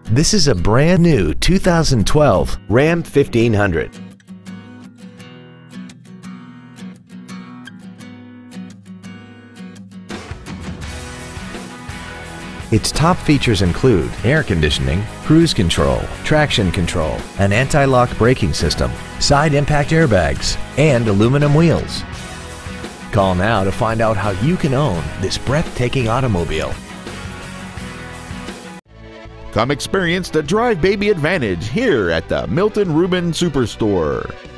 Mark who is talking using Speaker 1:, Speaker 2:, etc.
Speaker 1: This is a brand new 2012 Ram 1500. Its top features include air conditioning, cruise control, traction control, an anti-lock braking system, side impact airbags, and aluminum wheels. Call now to find out how you can own this breathtaking automobile.
Speaker 2: Come experience the Drive Baby advantage here at the Milton Ruben Superstore.